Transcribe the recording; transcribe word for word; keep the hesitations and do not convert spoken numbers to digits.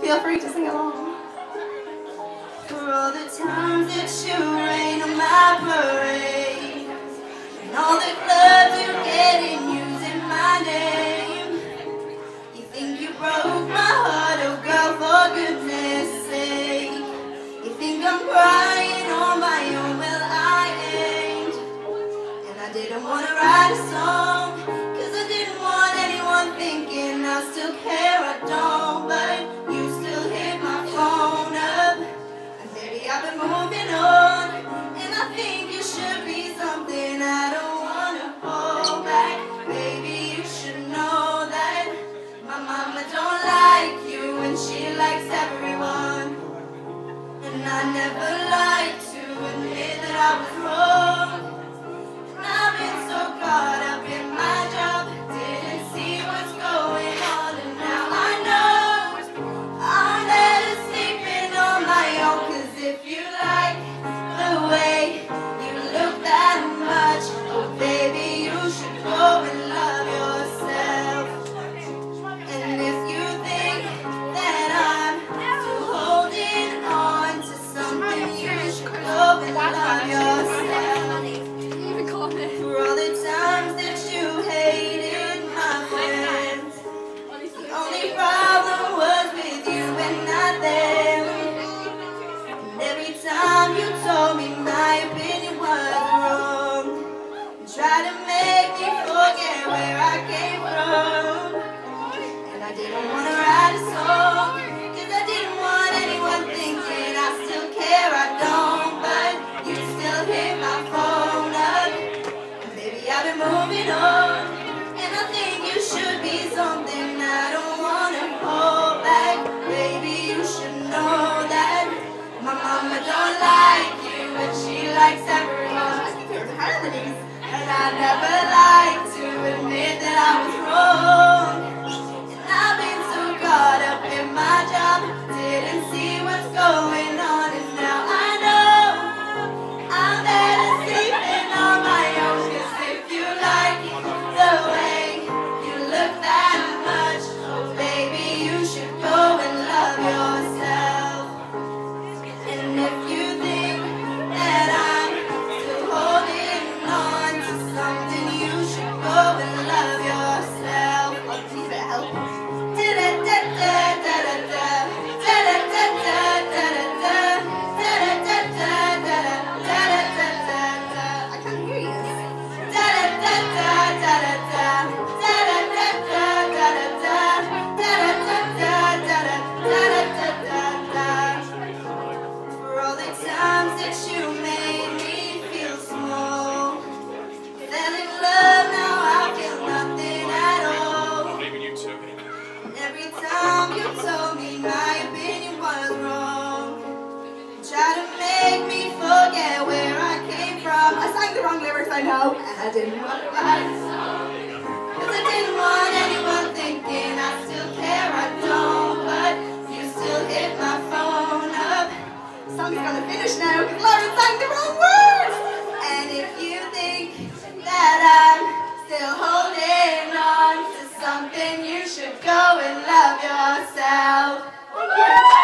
feel free to sing along. For all the times that you rain on my parade, and all the clubs you get in using my name. You think you broke my heart, oh girl, for goodness sake. You think I'm crying on my own, well I ain't. And I didn't want to write a song, cause I didn't want anyone thinking I still care, I don't. But you still hit my phone up, and baby I've been moving on. And I think you should be something I don't want to hold back. Baby, you should know that my mama don't like you, and she likes everyone. And I never like to admit that I was wrong. And I've been so caught up in my job, didn't see what's going on. And now I know I'm better sleeping on my own. Cause if you like the way you look that much, oh baby, you should go and love yourself. And if you think that I'm still holding on to something, you should go and love yourself. For all the times that you hated my friends, the only problem was with you and not them. And every time you told me my opinion was wrong, you tried to make me forget where I came from. And I didn't want to write a song, cause I didn't want anyone thinking I still care, I don't. But you still hit my phone up, and baby I've been moving on. And I think you should be something I don't want to hold back. Baby, you should know that my mama don't like you, and she likes everyone. I think there's harmonies. And I never like to admit that I was wrong. And I've been so caught up in my job, didn't see what's going on. And now I know I'm better sleeping on my own. Cause if you like the way you look that much, oh baby, you should go and love yourself. And if you think that I'm still holding on to something, you should go and love yourself. Oh, please help. I can't hear you. For all the times that you made me feel small, fell in love, now I feel nothing at all. And every time you told me my opinion was wrong, you tried to make me forget where I came from. I sang the wrong lyrics, I know, and I didn't want to write a song, cause I didn't want anyone thinking I still care, I don't. But you still hit my phone up. The song's gonna finish now because Lauren sang the wrong words. And if you think that I'm still holding on to something, you should go and love yourself.